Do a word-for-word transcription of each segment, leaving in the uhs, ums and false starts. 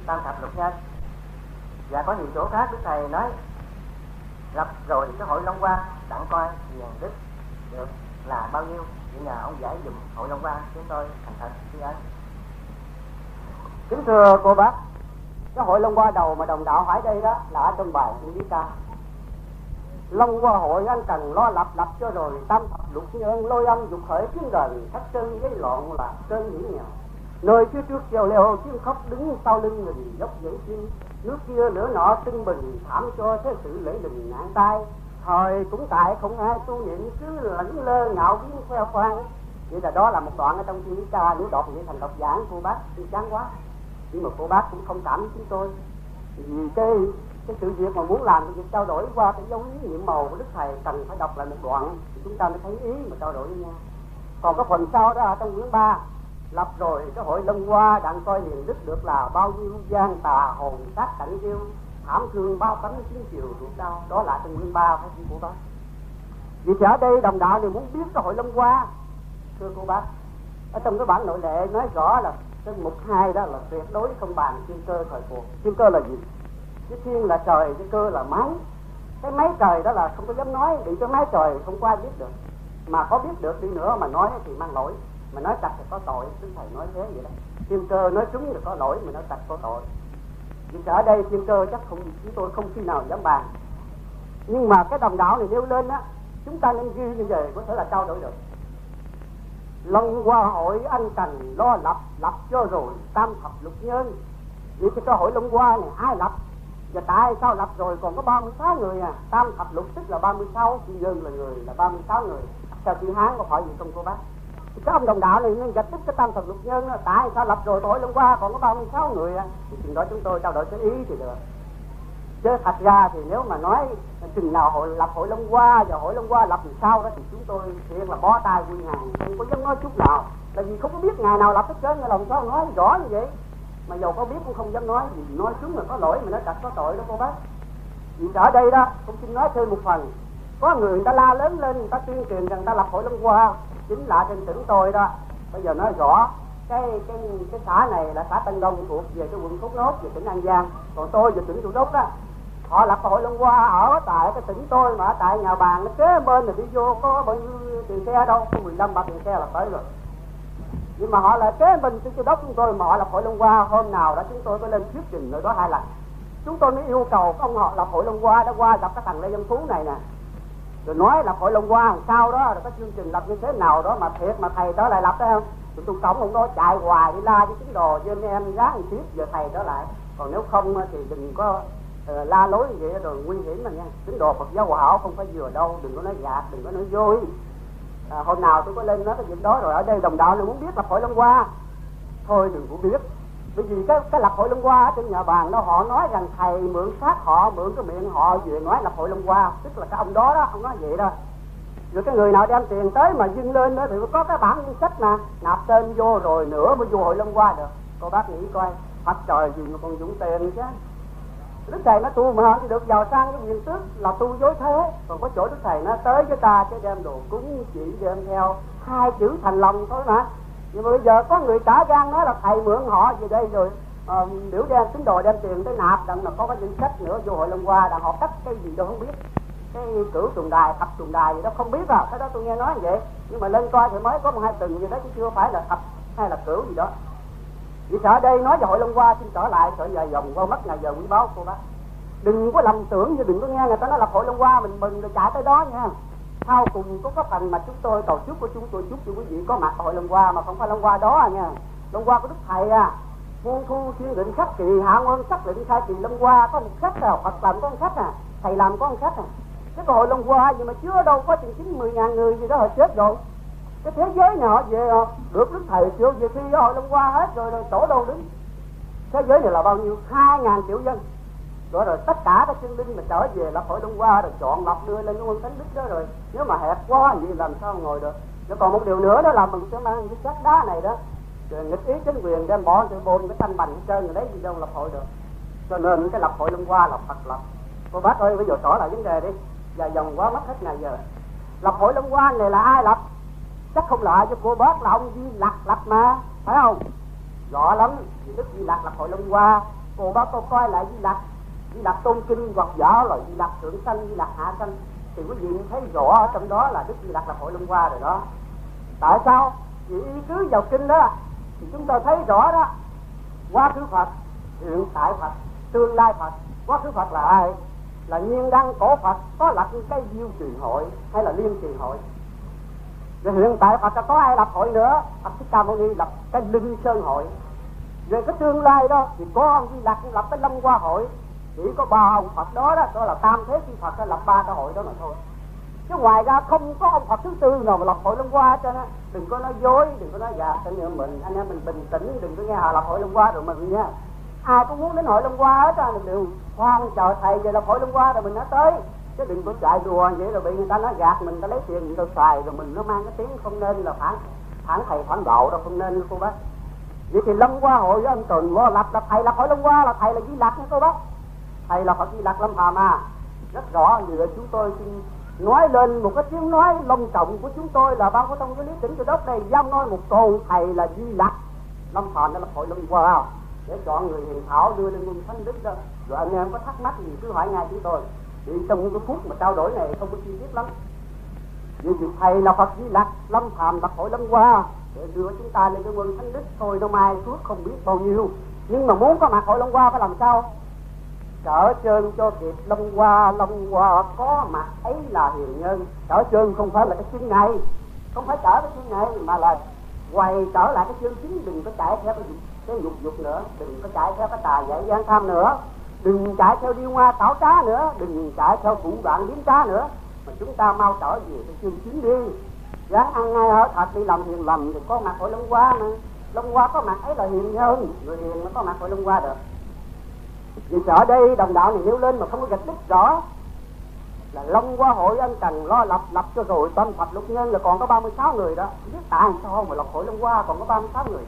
tam thập lục nhân. Và có nhiều chỗ khác Đức Thầy nói lập rồi cái hội Long Hoa đặng coi hiền đức được là bao nhiêu. Vậy nhờ ông giải dùm hội Long Hoa chúng tôi thành thật tri ân. Kính thưa cô bác, cái hội Long Hoa đầu mà đồng đạo hỏi đây đó là ở trong bài Thiên Lý Ca. Long Hoa hội anh cần lo lập lập cho rồi tam thập lục nhân lôi âm dục khởi tiếng gần thất chân giấy loạn là cơn nhĩ nghèo. Nơi phía trước treo leo tiếng khóc đứng sau lưng mình dốc dãy chim. Nước kia lửa nọ tưng bừng thảm cho thế sự lễ đình nạn tai. Thời cũng tại không ai tu niệm cứ lẫn lơ ngạo biến khoe khoang. Vậy là đó là một đoạn ở trong Thiên Lý Ca. Nếu đọc vậy thành đọc giảng cô bác thì chán quá. Nhưng mà cô bác cũng không cảm chúng tôi vì cái cái sự việc mà muốn làm cái việc trao đổi qua cái dấu ý nhiệm màu của Đức Thầy cần phải đọc lại một đoạn thì chúng ta mới thấy ý mà trao đổi với nhau. Còn cái phần sau đó ở trong quyển ba lập rồi cái hội Long Hoa đặng coi hiền đức được là bao nhiêu gian tà hồn sát cảnh yêu thảm thương bao tánh chiến chiều ruột đau. Đó là trong quyển ba phải không cô bác? Vì thì ở đây đồng đạo này muốn biết cái hội Long Hoa, thưa cô bác, ở trong cái bản nội lệ nói rõ là cái mục hai đó là tuyệt đối không bàn thiên cơ thời cuộc. Thiên cơ là gì? Cái thiên là trời, cái cơ là máy. Cái máy trời đó là không có dám nói, vì cái máy trời không có ai biết được. Mà có biết được đi nữa mà nói thì mang lỗi, mà nói trật thì có tội. Đức Thầy nói thế vậy đó. Thiên cơ nói trúng thì có lỗi, mà nói trật có tội. Vì ở đây thiên cơ chắc không chúng tôi không khi nào dám bàn. Nhưng mà cái đồng đạo này nêu lên á, chúng ta nên ghi như vậy có thể là trao đổi được. Long Hoa hội anh cần lo lập lập cho rồi tam thập lục nhân. Vậy thì cái hội Long Hoa này ai lập? Và tại sao lập rồi còn có ba mươi sáu người à? Tam thập lục tức là ba mươi sáu, chữ nhân là người là ba mươi sáu người. Theo chữ Hán có phải gì không cô bác? Thì cái ông đồng đạo này nên giải thích cái tam thập lục nhân đó. Tại sao lập rồi hội Long Hoa còn có ba mươi sáu người à? Thì chừng đó chúng tôi trao đổi cái ý thì được. Chứ thật ra thì nếu mà nói chừng nào hội lập hội Long Hoa và hội Long Hoa lập làm sao đó thì chúng tôi thiệt là bó tay quy hàng, không có dám nói chút nào. Tại vì không có biết ngày nào lập hết trơn, làm sao nói rõ như vậy. Mà dầu có biết cũng không dám nói, vì nói chúng là có lỗi mà nói trật có tội đó cô bác. Vì ở đây đó cũng xin nói thêm một phần. Có người người ta la lớn lên, người ta tuyên truyền rằng người ta lập hội Long Hoa, chính là trên tỉnh tôi đó. Bây giờ nói rõ cái cái cái xã này là xã Tân Đông thuộc về cái quận Thốt Nốt về tỉnh An Giang, còn tôi về tỉnh Thủ Đức đó. Họ lập hội Long Hoa ở tại cái tỉnh tôi mà ở tại nhà bàn nó kế bên là đi vô có bao nhiêu tiền xe đâu, có mười lăm ba tiền xe là tới rồi. Nhưng mà họ là kế bên Châu Đốc chúng tôi mà họ lập hội Long Hoa. Hôm nào đó chúng tôi có lên thuyết trình nơi đó hai lần. Chúng tôi mới yêu cầu ông họ lập hội Long Hoa đã qua gặp cái thằng Lê Văn Phú này nè, rồi nói lập hội Long Hoa làm sao đó, rồi có chương trình lập như thế nào đó mà thiệt mà thầy đó lại lập đó không? Tụi tôi cổng ông đó chạy hoài đi la với tín đồ với anh em ráng một tiếp giờ thầy đó lại. Còn nếu không thì đừng có uh, la lối như vậy rồi nguy hiểm mà nha. Tín đồ Phật giáo Hòa Hảo không phải vừa đâu, đừng có nói gạt, đừng có nói dối. À, hôm nào tôi có lên nói cái việc đó rồi ở đây đồng đạo này muốn biết lập hội Long Hoa thôi đừng có biết. Bởi vì cái, cái lập hội Long Hoa ở trên nhà bàn đó họ nói rằng thầy mượn xác họ, mượn cái miệng họ về nói lập hội Long Hoa, tức là cái ông đó đó, ông nói vậy đó. Rồi cái người nào đem tiền tới mà dưng lên đó thì có cái bản danh sách mà nạp tên vô rồi nữa mới vô hội Long Hoa được. Cô bác nghĩ coi, Phật trời gì mà còn dũng tiền chứ. Đức Thầy nó tu mà thì được giàu sang cái quyền tước là tu dối thế. Còn có chỗ Đức Thầy nó tới với ta cái đem đồ cúng chỉ đem theo hai chữ thành lòng thôi mà. Nhưng mà bây giờ có người trả gan nói là thầy mượn họ về đây rồi uh, biểu đem tín đồ đem tiền tới nạp, đặng là có cái danh sách nữa vô hội Long Hoa, đặng họ cắt cái gì đâu không biết, cái cửu tuần đài thập tuần đài gì đó không biết à. Cái đó tôi nghe nói vậy, nhưng mà lên coi thì mới có một hai tuần gì đó chứ chưa phải là thập hay là cửu gì đó. Vì sợ đây nói về hội Long Hoa xin trở lại sợ dài dòng qua mất ngày giờ quý báo cô bác. Đừng có lầm tưởng như đừng có nghe người ta nói là hội Long Hoa mình mừng rồi chạy tới đó nha. Sau cùng có cái phần mà chúng tôi tổ chức của chúng tôi chúc cho quý vị có mặt hội Long Hoa mà không phải Long Hoa đó à nha. Long Hoa của Đức Thầy à, muôn thu thiên định khắc kỳ hạ nguyên sắc định khai kỳ Long Hoa có một khách nào Phật làm có một khách à, thầy làm có một khách à. Cái hội Long Hoa gì mà chưa đâu có chừng chín mười ngàn người gì đó họ chết rồi. Cái thế giới này họ về được Đức Thầy chưa về khi hội Long Hoa hết rồi rồi tổ đâu đứng. Thế giới này là bao nhiêu? Hai ngàn triệu dân. Rồi rồi tất cả các chân linh mà trở về lập hội Long Hoa rồi chọn lọc đưa lên quân thánh đức đó rồi. Nếu mà hẹp quá gì làm sao ngồi được. Rồi còn một điều nữa đó là mình sẽ mang cái chất đá này đó rồi nghịch ý chính quyền đem bỏ cái bồn cái thanh bành hết trơn rồi đấy gì đâu lập hội được. Cho nên cái lập hội Long Hoa là Phật lập. Cô bác ơi bây giờ tỏ lại vấn đề đi, dài dòng quá mất hết ngày giờ. Lập hội Long Hoa này là ai lập? Chắc không lạ cho cô bác là ông Di Lặc lập mà, phải không? Rõ lắm, vì Đức Di Lặc lập hội Long Hoa. cô bác cô coi lại Di Lặc, Di Lặc tôn kinh hoặc võ là Di Lặc thượng sanh, Di Lặc hạ sanh, thì quý vị thấy rõ ở trong đó là Đức Di Lặc là Hội Long Hoa rồi đó. Tại sao? Vì ý cứ vào kinh đó thì chúng ta thấy rõ đó, quá khứ Phật, hiện tại Phật, tương lai Phật. Quá khứ Phật là ai? Là nhiên đăng cổ Phật, có lập cái diêu truyền hội hay là liên truyền hội. Rồi hiện tại Phật là có ai lập hội nữa? Phật Thích Ca Mâu Ni lập cái Linh Sơn hội. Rồi cái tương lai đó thì có ông Di Lặc lập cái Long Hoa hội. Chỉ có ba ông Phật đó đó, đó là Tam Thế Chi Phật lập ba cái hội đó mà thôi. Chứ ngoài ra không có ông Phật thứ tư nào mà lập hội Long Hoa cho nên đừng có nói dối, đừng có nói gạt. Cho nên mình anh em mình bình tĩnh, đừng có nghe họ lập hội Long Hoa rồi mình nha. Ai cũng muốn đến hội Long Hoa hết á, mình đều khoan chờ thầy về lập hội Long Hoa rồi mình nói tới. Chứ đừng có chạy đùa vậy rồi bị người ta nói gạt mình, ta lấy tiền người ta xài rồi mình nó mang cái tiếng không nên là phản phản thầy phản đạo đâu, không nên cô bác. Vậy thì Long Hoa hội với ông Tùng lập là thầy lập hội Long Hoa là thầy là Di Lặc nha cô bác. Thầy là Phật Di Lặc Lâm Phàm à. Rất rõ như chúng tôi xin nói lên một cái tiếng nói long trọng của chúng tôi là Ban Phổ Thông với Lý Tỉnh Châu Đốc đây dám nói một câu thầy là Di Lặc Lâm Phàm, đó là hội Long Hoa để chọn người hiền thảo đưa lên quân thánh đức đó. Rồi anh em có thắc mắc gì cứ hỏi ngay chúng tôi. Vì trong cái phút mà trao đổi này không có chi tiết lắm. Vì vị thầy là Phật Di Lặc Lâm Phàm lập hội Long Hoa để đưa chúng ta lên cái quân thánh đức thôi, nó mai suốt không biết bao nhiêu. Nhưng mà muốn có mặt hội Long Hoa phải làm sao? Trở trơn cho kịp Long Hoa, Long Hoa có mặt ấy là hiền nhân. Trở trơn không phải là cái chân này, không phải trở cái chân này mà là quay trở lại cái chân chính. Đừng có chạy theo cái dục, cái dục dục nữa, đừng có chạy theo cái tà dạy gian tham nữa, đừng chạy theo điêu hoa xảo trá nữa, đừng chạy theo thủ đoạn biến trá nữa, mà chúng ta mau trở về cái chân chính đi. Ráng ăn ngay ở thật đi, làm hiền lầm thì có mặt hội Long Hoa mà. Long Hoa có mặt ấy là hiền nhân, người hiền nó có mặt hội Long Hoa được. Vì ở đây đồng đạo này nêu lên mà không có gạch đích rõ là Long Hoa hội anh cần lo lập lập cho rồi tâm Phật lục nhân là còn có ba mươi sáu người đó. Biết tại sao mà lập hội Long Hoa còn có ba mươi sáu người.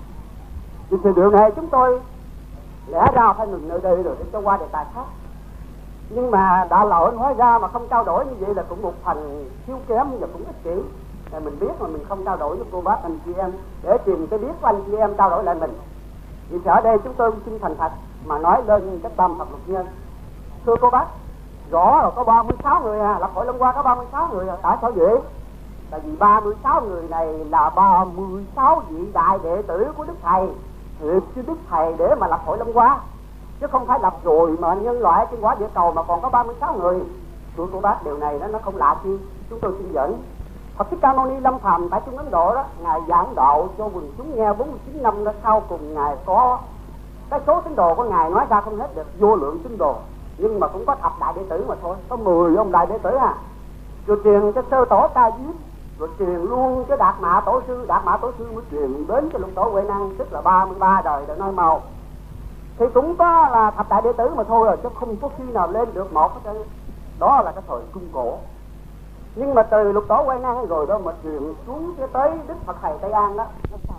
Vì từ điều này chúng tôi lẽ ra phải ngừng nơi đây rồi để cho qua đề tài khác. Nhưng mà đã lỗi nói ra mà không trao đổi như vậy là cũng một phần thiếu kém và cũng ích kỷ. Để mình biết mà mình không trao đổi với cô bác anh chị em để tìm cái biết của anh chị em trao đổi lại mình. Vì ở đây chúng tôi xin thành thật mà nói lên cái tâm Phật lục nhân. Thưa cô bác, rõ là có ba mươi sáu người à, lập hội Long Hoa có ba mươi sáu người à. Tại sao vậy? Tại vì ba mươi sáu người này là ba mươi sáu vị đại đệ tử của Đức Thầy, hiệp chứ Đức Thầy để mà lập hội Long Hoa, chứ không phải lập rồi mà nhân loại trên quả địa cầu mà còn có ba mươi sáu người. Thưa cô bác, điều này đó nó không lạ chi. Chúng tôi xin dẫn Phật Thích Ca Mâu Ni Lâm Phàm tại Trung Ấn Độ đó, ngài giảng đạo cho quần chúng nghe bốn mươi chín năm đó, sau cùng ngài có cái số tín đồ của ngài nói ra không hết được, vô lượng tín đồ, nhưng mà cũng có thập đại đệ tử mà thôi, có mười ông đại đệ tử à. Rồi truyền cho sơ tổ Ca Diếp, rồi truyền luôn cho Đạt Mạ Tổ Sư, Đạt Mạ Tổ Sư mới truyền đến cho Lục Tổ Huệ Năng, tức là ba mươi ba đời để nói màu. Thì cũng có là thập đại đệ tử mà thôi rồi, chứ không có khi nào lên được một hết trơn. Đó là cái thời Trung Cổ. Nhưng mà từ Lục Tổ Huệ Năng rồi đó mà truyền xuống cho tới Đức Phật Thầy Tây An đó.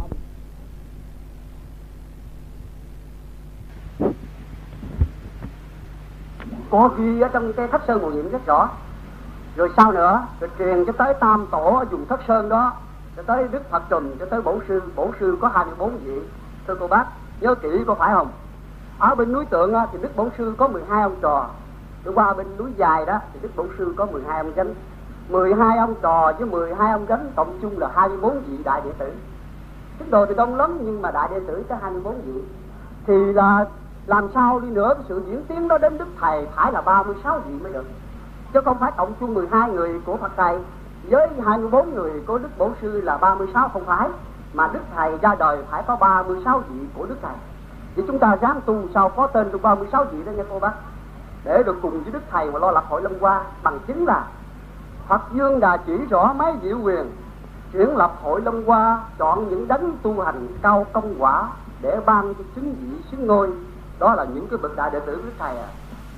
Có ghi ở trong cái Thất Sơn Ngộ Nhiệm rất rõ. Rồi sau nữa, rồi truyền cho tới Tam Tổ ở vùng Thất Sơn đó, cho tới Đức Phật Trùm, cho tới Bổ Sư. Bổ Sư có hai mươi bốn vị. Thưa cô bác, nhớ kỹ có phải không? Ở bên núi Tượng thì Đức Bổ Sư có mười hai ông trò. Rồi qua bên núi Dài đó thì Đức Bổ Sư có mười hai ông gánh. mười hai ông trò với mười hai ông gánh tổng chung là hai mươi bốn vị đại đệ tử. Tín đồ thì đông lắm nhưng mà đại đệ tử có hai mươi bốn vị. Thì là làm sao đi nữa cái sự diễn tiến đó đến Đức Thầy phải là ba mươi sáu vị mới được, chứ không phải tổng chung mười hai người của Phật Thầy với hai mươi bốn người của Đức Bổ Sư là ba mươi sáu, không phải, mà Đức Thầy ra đời phải có ba mươi sáu vị của Đức Thầy. Thì chúng ta dám tu sao có tên được ba mươi sáu vị đó nha cô bác, để được cùng với Đức Thầy mà lo lập hội Long Hoa. Bằng chứng là Phật Dương đã chỉ rõ mấy diệu quyền chuyển lập hội Long Hoa, chọn những đấng tu hành cao công quả để ban cho xứng vị xứng ngôi. Đó là những cái bậc đại đệ tử của Đức Thầy à.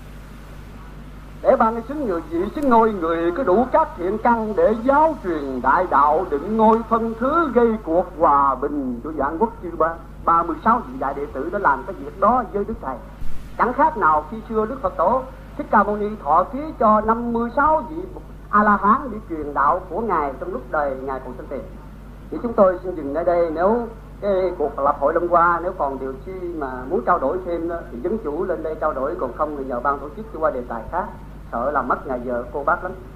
Để ban cái xứng người vị xứng ngôi, người có đủ các thiện căn để giáo truyền đại đạo, định ngôi phân thứ, gây cuộc hòa bình cho vạn quốc chư ba. ba mươi sáu vị đại đệ tử đã làm cái việc đó với Đức Thầy. Chẳng khác nào khi xưa Đức Phật Tổ Thích Ca Mâu Ni thọ ký cho năm mươi sáu vị A La Hán để truyền đạo của ngài trong lúc đời ngài còn sinh tiền. Thì chúng tôi xin dừng ở đây. Nếu cái cuộc lập hội Long Hoa, nếu còn điều chi mà muốn trao đổi thêm đó, thì dân chủ lên đây trao đổi, còn không thì nhờ ban tổ chức qua đề tài khác, sợ làm mất ngày giờ cô bác lắm.